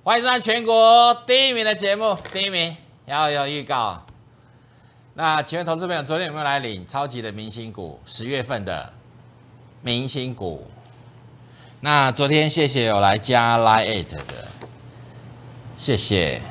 欢迎上全国第1名的节目，第1名要有预告。那请问投资朋友，昨天有没有来领超级的明星股？10月份的明星股。那昨天谢谢有来加 Line 的，谢谢，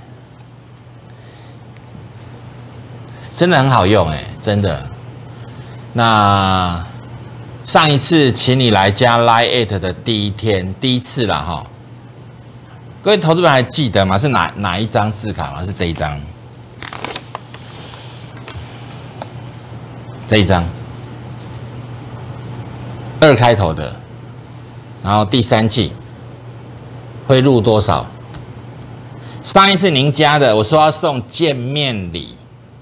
真的很好用哎，真的。那上一次请你来加 Line 的第一次啦哈。各位投资者还记得吗？是哪一张字卡吗？是这一张，这一张2开头的，然后第3季会入多少？上一次您加的，我说要送见面礼，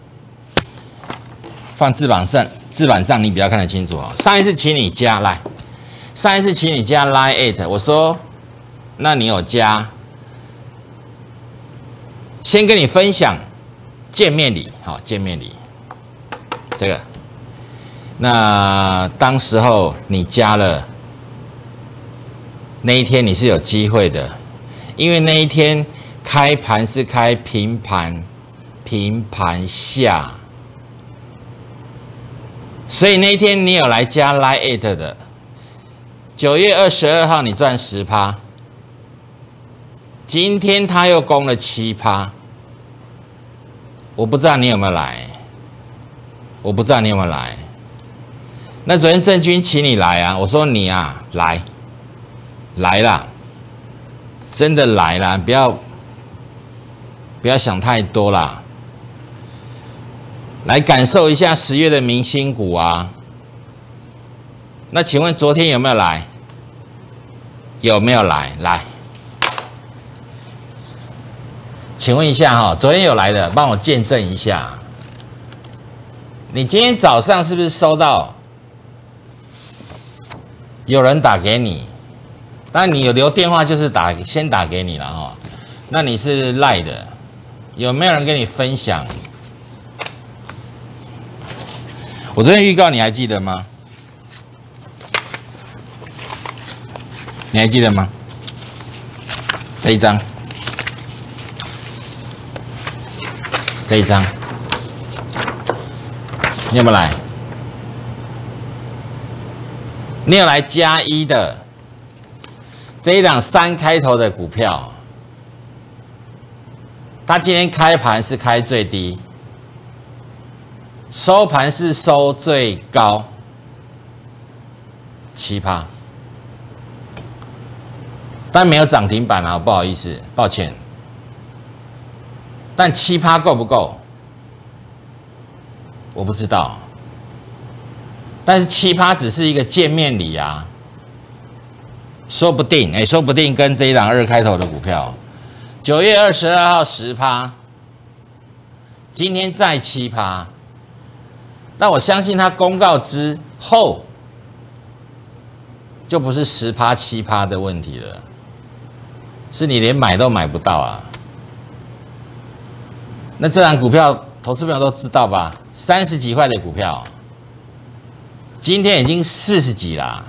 放字板上你比较看得清楚哦。上一次请你加来，上一次请你加 Line 我说，那你有加？先跟你分享见面礼，好，见面礼这个。那当时候你加了，那一天你是有机会的，因为那一天开盘是开平盘下，所以那一天你有来加 Line 的，9月22号你赚10%。今天他又攻了7%，我不知道你有没有来，我不知道你有没有来。那昨天郑军请你来啊，我说你啊来啦，真的来啦，不要想太多啦，来感受一下10月的明星股啊。那请问昨天有没有来？有没有来？来。请问一下哈，昨天有来的，帮我见证一下。你今天早上是不是收到有人打给你？当然你有留电话就是先打给你了哈。那你是赖的，有没有人跟你分享？我昨天预告你还记得吗？你还记得吗？这一张。这一张，你有没有来？你有来加1的这一档3开头的股票，它今天开盘是开最低，收盘是收最高，7%，但没有涨停板啊，不好意思，抱歉。但7%够不够？我不知道。但是7%只是一个见面礼啊，说不定，说不定跟这一档2开头的股票，9月22号10%，今天再7%，但我相信它公告之后，就不是10%、7%的问题了，是你连买都买不到啊。那这档股票，投资朋友都知道吧？30几块的股票，今天已经40几啦。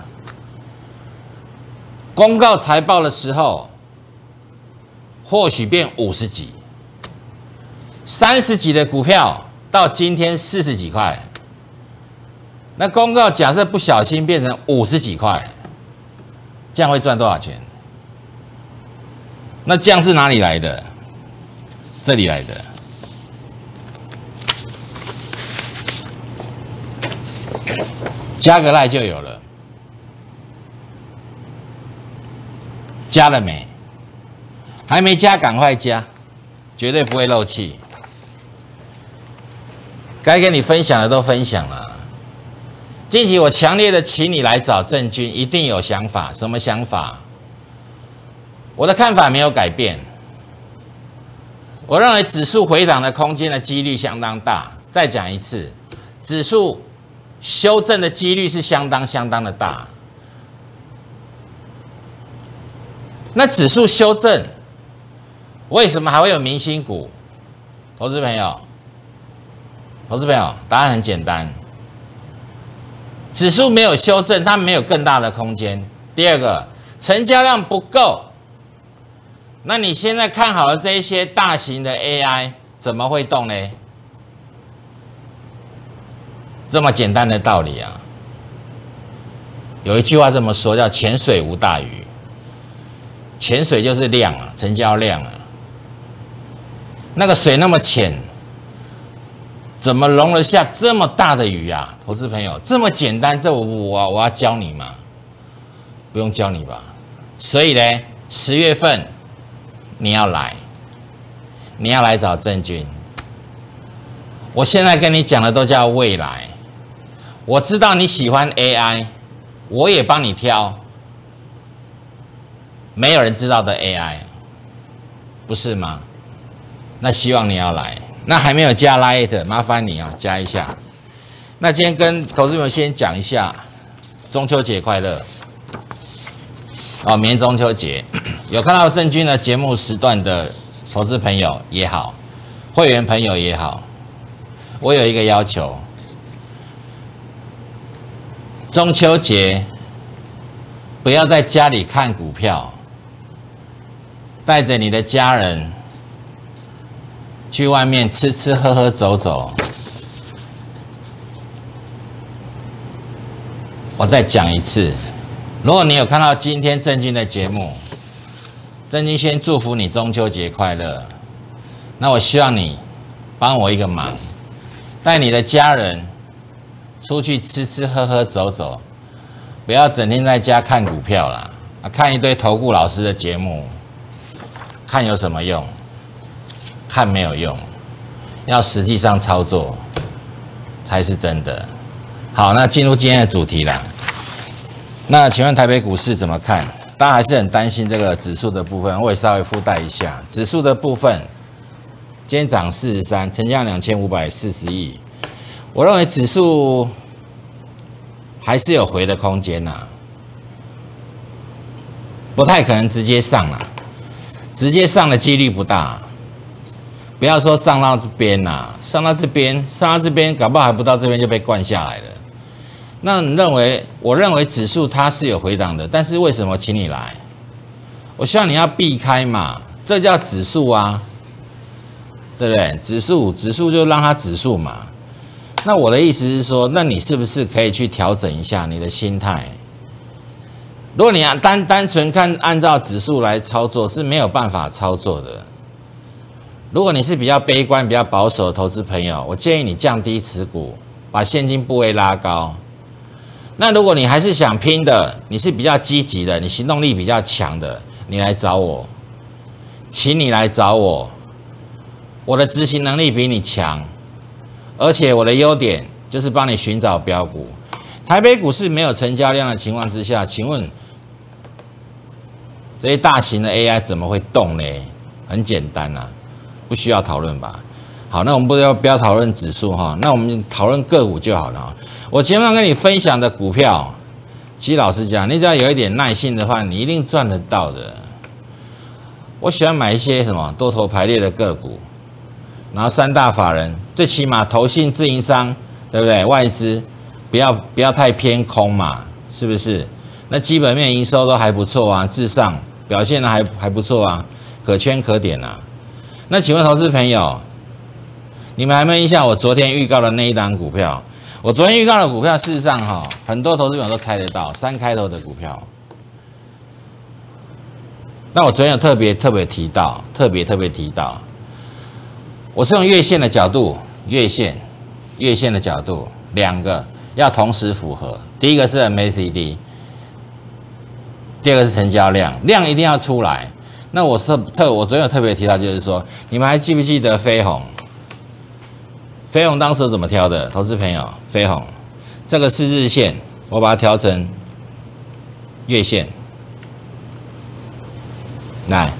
公告财报的时候，或许变50几。30几的股票到今天40几块，那公告假设不小心变成50几块，这样会赚多少钱？那这样是哪里来的？这里来的。加个赖就有了，加了没？还没加，赶快加，绝对不会漏气。该跟你分享的都分享了。近期我强烈的请你来找郑军，一定有想法。什么想法？我的看法没有改变。我认为指数回档的空间的几率相当大。再讲一次，指数修正的几率是相当的大。那指数修正，为什么还会有明星股？投资朋友，答案很简单，指数没有修正，它没有更大的空间。第二个，成交量不够， 那你现在看好了这一些大型的 AI 怎么会动呢？这么简单的道理啊！有一句话这么说，叫潜水无大鱼。潜水就是量啊，成交量啊。那个水那么浅，怎么容得下这么大的鱼啊？投资朋友，这么简单，这我要教你吗？不用教你吧。所以呢，10月份你要来找郑钧。我现在跟你讲的都叫未来。我知道你喜欢 AI， 我也帮你挑没有人知道的 AI， 不是吗？那希望你要来。那还没有加 Line， 麻烦你啊，加一下。那今天跟投资朋友先讲一下，中秋节快乐哦！明天中秋节，有看到郑钧的节目时段的投资朋友也好，会员朋友也好，我有一个要求。中秋节不要在家里看股票，带着你的家人去外面吃吃喝喝走走。我再讲一次，如果你有看到今天郑钧的节目，郑钧先祝福你中秋节快乐。那我希望你帮我一个忙，带你的家人出去吃吃喝喝走走，不要整天在家看股票啦，看一堆投顾老师的节目，看有什么用？看没有用，要实际上操作才是真的。好，那进入今天的主题啦。那请问台北股市怎么看？大家还是很担心这个指数的部分，我也稍微附带一下。指数的部分，今天涨43，成交量2540亿。我认为指数还是有回的空间呐，不太可能直接上啦，直接上的几率不大。不要说上到这边啦，上到这边，搞不好还不到这边就被灌下来了。那你认为？我认为指数它是有回档的，但是为什么请你来？我希望你要避开嘛，这叫指数啊，对不对？指数就让它指数嘛。那我的意思是说，那你是不是可以去调整一下你的心态？如果你单纯按照指数来操作，是没有办法操作的。如果你是比较悲观、比较保守的投资朋友，我建议你降低持股，把现金部位拉高。那如果你还是想拼的，你是比较积极的，你行动力比较强的，你来找我，请你来找我，我的执行能力比你强，而且我的优点就是帮你寻找标股。台北股市没有成交量的情况之下，请问这些大型的 AI 怎么会动呢？很简单啊，不需要讨论吧？好，那我们不要讨论指数哈，那我们讨论个股就好了。我前面跟你分享的股票，其实老实讲，你只要有一点耐性的话，你一定赚得到的。我喜欢买一些什么多头排列的个股，然后3大法人，最起码投信、自营商，对不对？外资不要太偏空嘛，是不是？那基本面营收都还不错啊，至上表现的还不错啊，可圈可点啊。那请问投资朋友，你们还没有印象我昨天预告的那一档股票？我昨天预告的股票，事实上很多投资朋友都猜得到，3开头的股票。那我昨天有特别提到，我是用月线的角度，月线的角度，2个要同时符合。第一个是 MACD， 第二个是成交量，量一定要出来。那我昨天有特别提到，就是说，你们还记不记得飞鸿？飞鸿当时怎么挑的？投资朋友，飞鸿这个是日线，我把它调成月线。来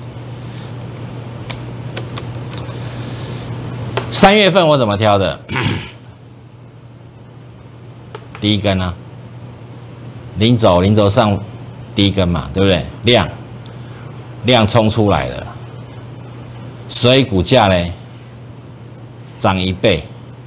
，3月份我怎么挑的？第一根呢、零轴上第一根嘛，对不对？量冲出来了，所以股价呢涨1倍。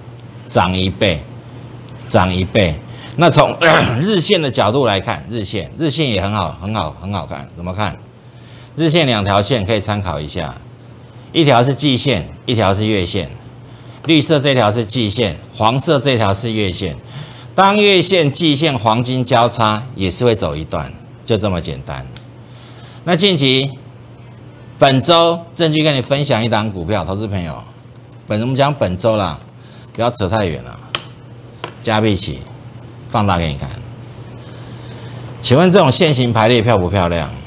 那从日线的角度来看，日线也很好看，怎么看？ 日线2条线可以参考一下，一条是季线，一条是月线。绿色这条是季线，黄色这条是月线。当月线、季线黄金交叉，也是会走一段，就这么简单。那近期本周证据跟你分享一档股票，投资朋友，我们讲本周啦，不要扯太远了。加币起，放大给你看。请问这种线型排列漂不漂亮？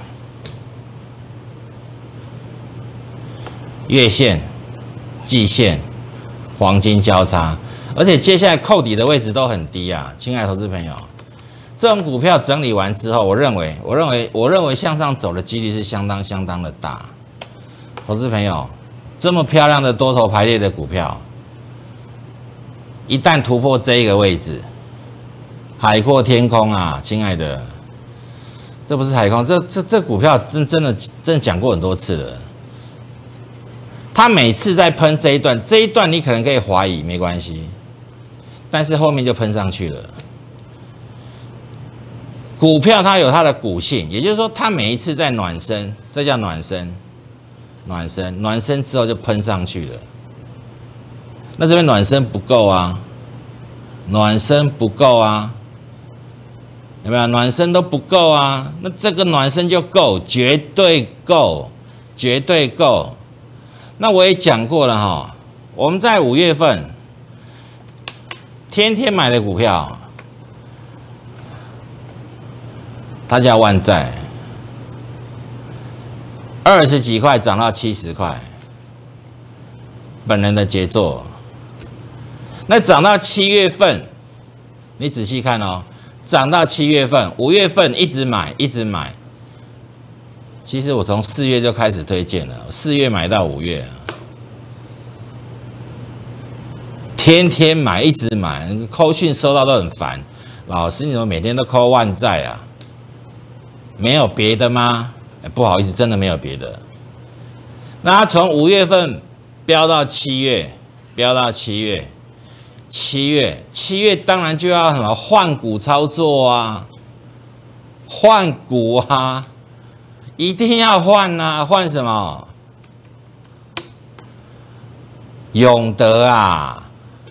月线、季线。黄金交叉，而且接下来扣底的位置都很低啊，亲爱的投资朋友，这种股票整理完之后，我认为向上走的几率是相当的大。投资朋友，这么漂亮的多头排列的股票，一旦突破这一个位置，海阔天空啊，亲爱的，这不是海空，这股票真的讲过很多次了。他每次在喷这一段你可能可以怀疑，没关系，但是后面就喷上去了。股票它有它的股性，也就是说，它每一次在暖身，这叫暖身之后就喷上去了。那这边暖身不够啊，有没有？暖身都不够啊，那这个暖身就够，绝对够。那我也讲过了哈，我们在5月份天天买的股票，它叫万载，20几块涨到70块，本人的杰作。那涨到7月份，你仔细看哦，涨到7月份、5月份一直买。其实我从4月就开始推荐了，4月买到5月，天天买，一直买，扣讯收到都很烦。老师，你怎么每天都扣万载啊？没有别的吗？不好意思，真的没有别的。那它从5月份飙到7月，7月当然就要什么换股操作啊，换股啊。一定要换啊！换什么？永德啊！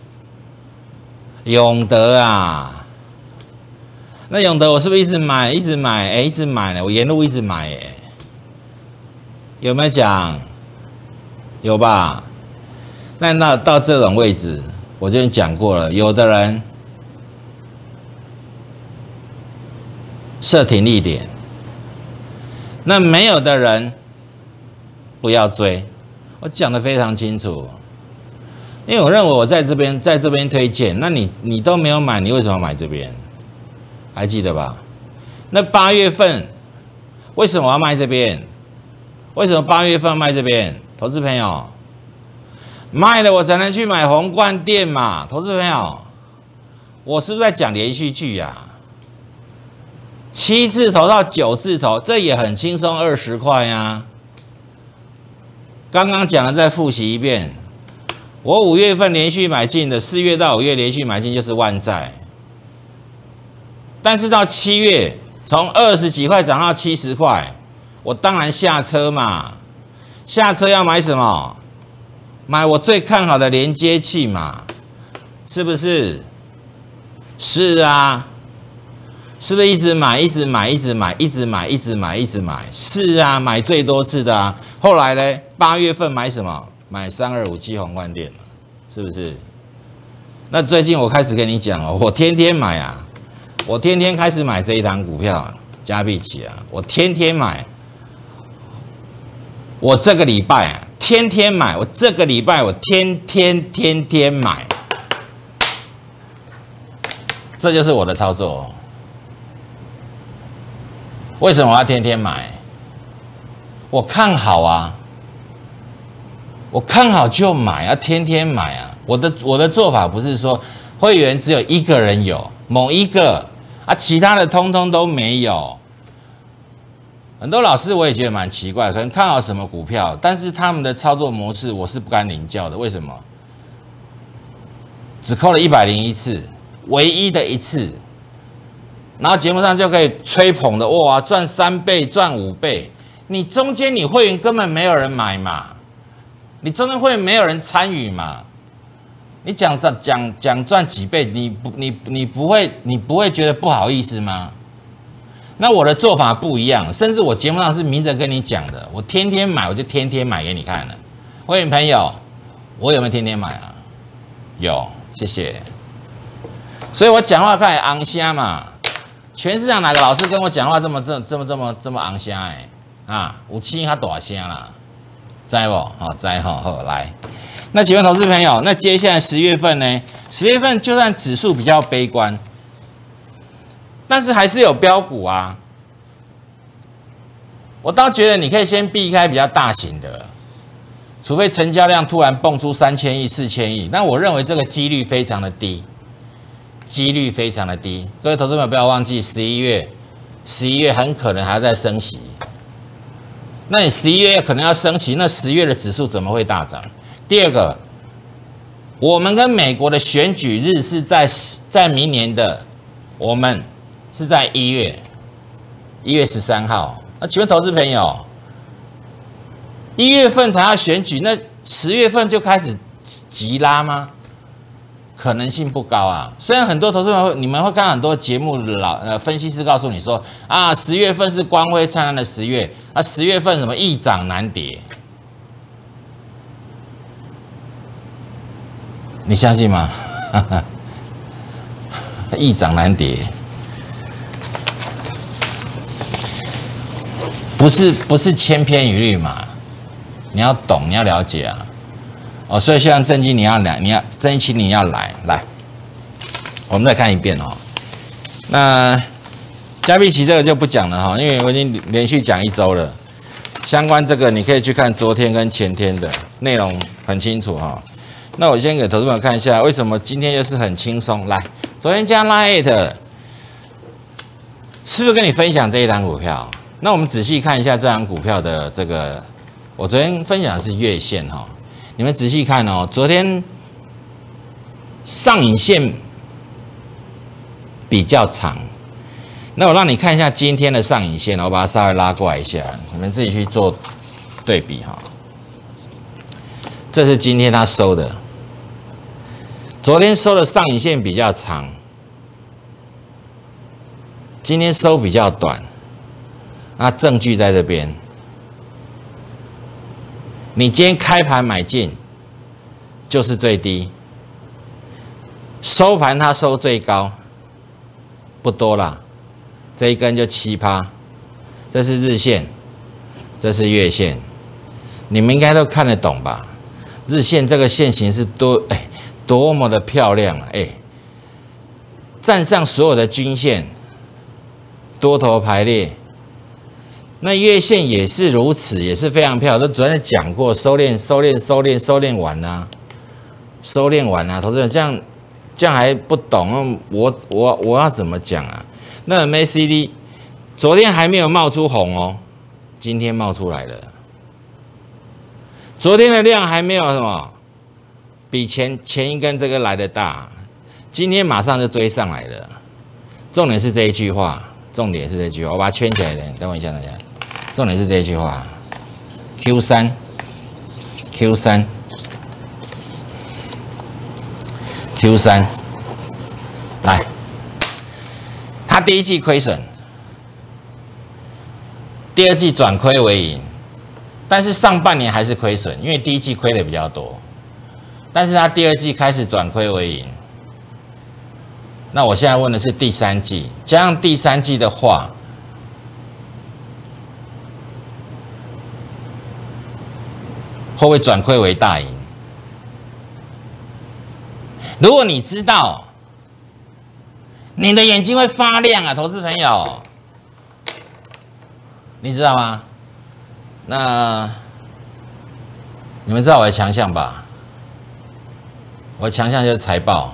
那永德我是不是一直买？一直买呢？我沿路一直买，有没有讲？有吧？那到这种位置，我之前讲过了，有的人设停利点。那没有的人不要追，我讲得非常清楚。因为我认为我在这边推荐，那你都没有买，你为什么买这边？还记得吧？那8月份为什么我要卖这边？为什么8月份卖这边？投资朋友，卖了我才能去买宏冠电嘛，投资朋友，我是不是在讲连续剧呀？7字头到9字头，这也很轻松，20块呀。刚刚讲了，再复习一遍。我5月份连续买进的，4月到5月连续买进就是万载。但是到7月，从20几块涨到70块，我当然下车嘛。下车要买什么？买我最看好的连接器嘛，是不是？是啊。是不是一直买？是啊，买最多次的啊。后来呢？8月份买什么？买3257宏冠电，是不是？那最近我开始跟你讲哦，我天天买啊，我天天开始买这一档股票，加币起啊，我天天买。我这个礼拜啊，天天买。我这个礼拜我天天买，这就是我的操作哦。为什么我要天天买？我看好啊，我看好就买啊，天天买啊。我的做法不是说会员只有一个人有某一个啊，其他的通通都没有。很多老师我也觉得蛮奇怪，可能看好什么股票，但是他们的操作模式我是不敢领教的。为什么？只扣了101次，唯一的一次。然后节目上就可以吹捧的，哇，赚3倍、赚5倍， 你中间你会员根本没有人买嘛，你中间会员没有人参与嘛，你讲赚几倍，你不会觉得不好意思吗？那我的做法不一样，甚至我节目上是明着跟你讲的，我天天买，我就天天买给你看了。会员朋友，我有没有天天买啊？有，谢谢。所以我讲话看昂虾嘛，全市场哪个老师跟我讲话这么昂虾哎？啊，有气他大声啦，知不？好，知好来。那请问投资朋友，那接下来10月份呢？10月份就算指数比较悲观，但是还是有标股啊。我倒觉得你可以先避开比较大型的，除非成交量突然蹦出3000亿、4000亿，那我认为这个几率非常的低，几率非常的低。各位投资朋友不要忘记，11月很可能还要再升息。那你11月可能要升息，那10月的指数怎么会大涨？第二个，我们跟美国的选举日是在明年的，我们是在1月13号。那请问投资朋友，1月份才要选举，那10月份就开始急拉吗？可能性不高啊。虽然很多投资朋友你们会看到很多节目分析师告诉你说啊，10月份是光辉灿烂的10月，啊10月份什么易涨难跌，你相信吗？易涨难跌，不是千篇一律嘛？你要懂，你要了解啊。哦，所以希望郑经你要来，郑一清你要来，我们再看一遍哦。那加密期这个就不讲了哈，因为我已经连续讲1周了。相关这个你可以去看昨天跟前天的内容，很清楚哈。那我先给投资者看一下，为什么今天又是很轻松？来，昨天加 Line 是不是跟你分享这一档股票？那我们仔细看一下这档股票的这个，我昨天分享的是月线哈。你们仔细看哦，昨天上影线比较长，那我让你看一下今天的上影线，我把它稍微拉过来一下，你们自己去做对比哈。这是今天它收的，昨天收的上影线比较长，今天收比较短，那证据在这边。你今天开盘买进就是最低，收盘它收最高，不多啦，这一根就7%，这是日线，这是月线，你们应该都看得懂吧？日线这个线型是多么的漂亮啊！站上所有的均线，多头排列。那月线也是如此，也是非常漂亮。都昨天讲过，收敛完啦，收敛完啦。投资人这样还不懂，我要怎么讲啊？那 MACD 昨天还没有冒出红哦，今天冒出来了。昨天的量还没有什么比前一根这个来的大，今天马上就追上来了。重点是这一句话，我把它圈起来的，等我一下。重点是这一句话 ，Q3，来，它第一季亏损，第二季转亏为盈，但是上半年还是亏损，因为第一季亏的比较多，但是它第二季开始转亏为盈。那我现在问的是第三季，加上第三季的话，会不会转亏为大盈？如果你知道，你的眼睛会发亮啊，投资朋友，你知道吗？那你们知道我的强项吧？我的强项就是财报。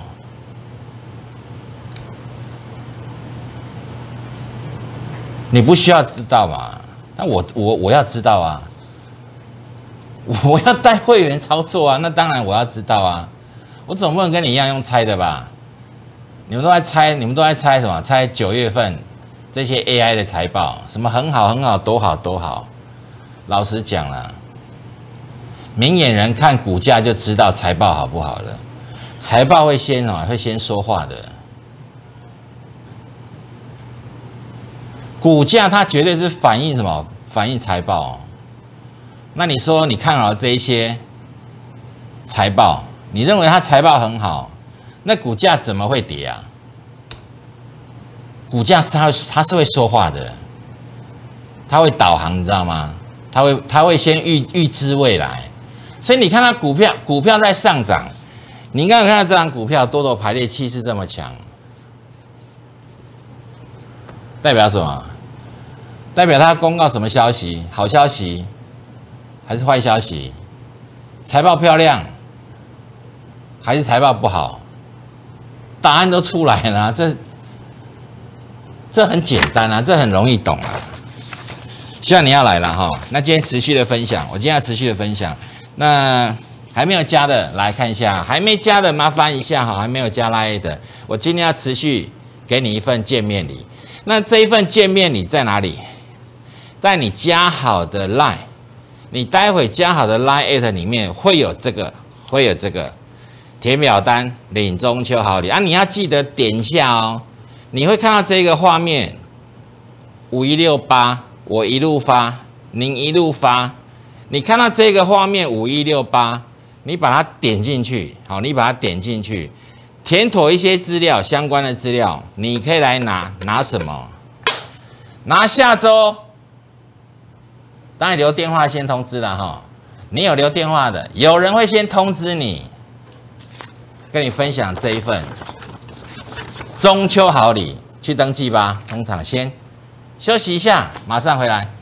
你不需要知道嘛？但我要知道啊！我要带会员操作啊，那当然我要知道啊！我总不能跟你一样用猜的吧？你们都在猜什么？猜9月份这些 AI 的财报，什么很好，多好。 老实讲啦，明眼人看股价就知道财报好不好了。财报会先说话的，股价它绝对是反映什么？反映财报。那你说你看好这一些财报，你认为它财报很好，那股价怎么会跌啊？股价它是会说话的，它会导航，你知道吗？它会先预知未来，所以你看它股票在上涨，你刚刚看到这张股票多头排列气势这么强，代表什么？代表它公告什么消息？好消息还是坏消息？财报漂亮还是财报不好？答案都出来了，这很简单啊，这很容易懂啊。希望你要来了哈。那今天持续的分享，我今天要持续的分享。那还没有加的来看一下，还没加的麻烦一下哈，还没有加 LINE 的，我今天要持续给你一份见面礼。那这一份见面礼在哪里？在你加好的 LINE， 你待会加好的 LINE@ 里面会有这个填表单领中秋好礼啊！你要记得点一下哦。你会看到这个画面5168，我一路发，您一路发。你看到这个画面5168，你把它点进去，好，你把它点进去，填妥一些资料，相关的资料，你可以来拿什么？拿下周。当然留电话先通知了哈，你有留电话的，有人会先通知你，跟你分享这一份中秋好礼，去登记吧。通常先休息一下，马上回来。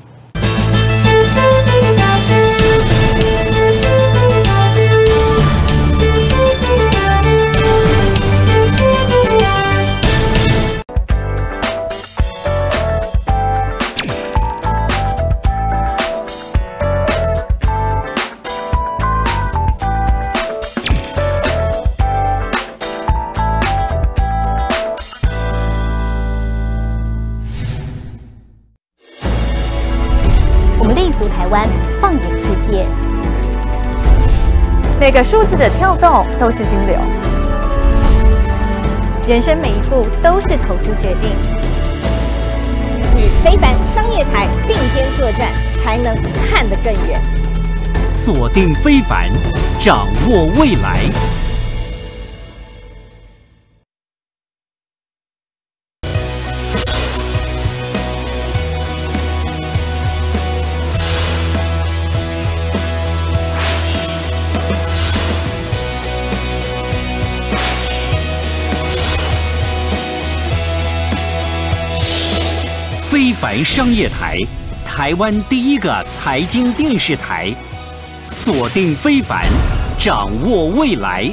台湾放眼世界，每个数字的跳动都是金流，人生每一步都是投资决定。与非凡商业台并肩作战，才能看得更远。 锁定非凡，掌握未来。非凡商业台，台湾第一个财经电视台，锁定非凡，掌握未来。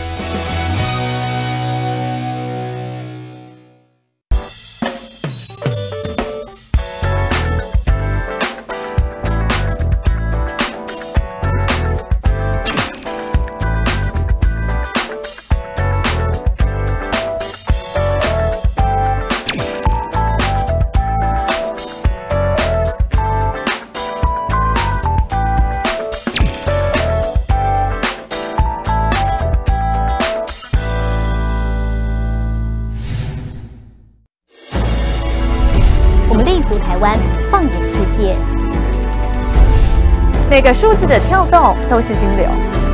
台湾放眼世界，每个数字的跳动都是金流，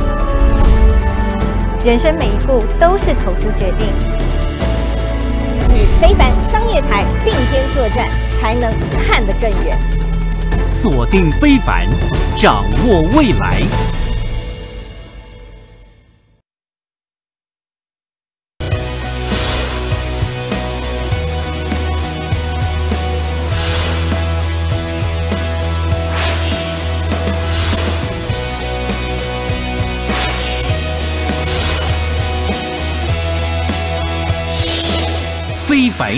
人生每一步都是投资决定。与非凡商业台并肩作战，才能看得更远。 锁定非凡，掌握未来。非凡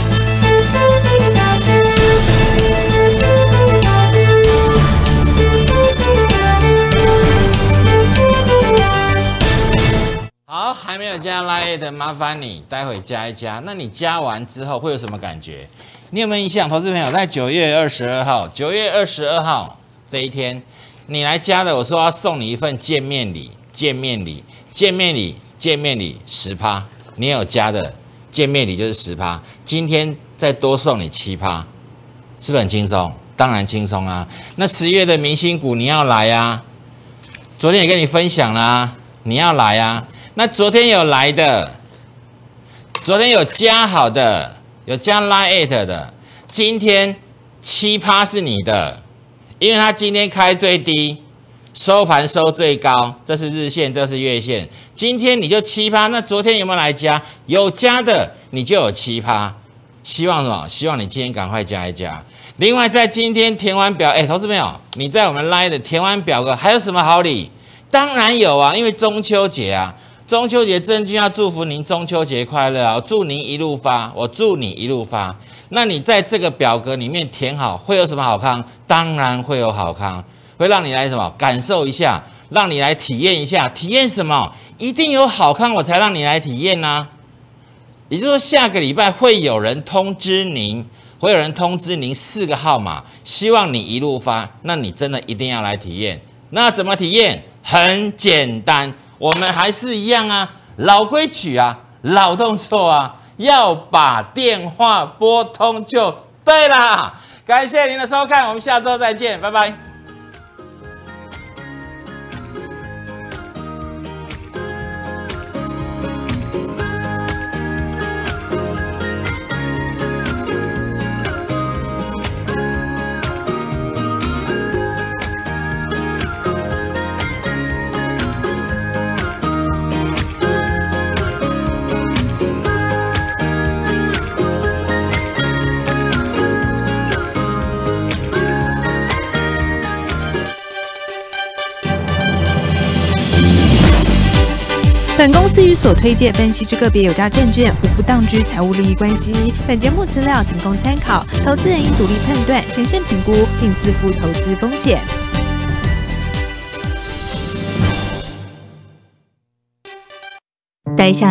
好，还没有加 LINE 的，麻烦你待会加一加。那你加完之后会有什么感觉？你有没有印象？投资朋友在9月22号，9月22号这一天，你来加的，我说要送你一份见面礼10%，你有加的见面礼就是10%，今天再多送你7%，是不是很轻松？当然轻松啊。那10月的明星股你要来啊，昨天也跟你分享啦，你要来啊。那昨天有来的，昨天有加好的，有加 Line 的，今天7%是你的，因为它今天开最低，收盘收最高，这是日线，这是月线。今天你就7%，那昨天有没有来加？有加的你就有7%。希望什么？希望你今天赶快加一加。另外，在今天填完表，投资朋友，你在我们 Line 的填完表格，还有什么好礼？当然有啊，因为中秋节啊。中秋节，郑钧要祝福您中秋节快乐啊！我祝您一路发，我祝你一路发。那你在这个表格里面填好，会有什么好康？当然会有好康，会让你来什么感受一下，让你来体验一下。体验什么？一定有好康，我才让你来体验啊。也就是说，下个礼拜会有人通知您4个号码，希望你一路发。那你真的一定要来体验。那怎么体验？很简单。我们还是一样啊，老规矩啊，老动作啊，要把电话拨通就对啦。感谢您的收看，我们下周再见，拜拜。 本公司与所推介分析之个别有价证券无不当之财务利益关系。本节目资料仅供参考，投资人应独立判断、审慎评估，并自负投资风险。待下。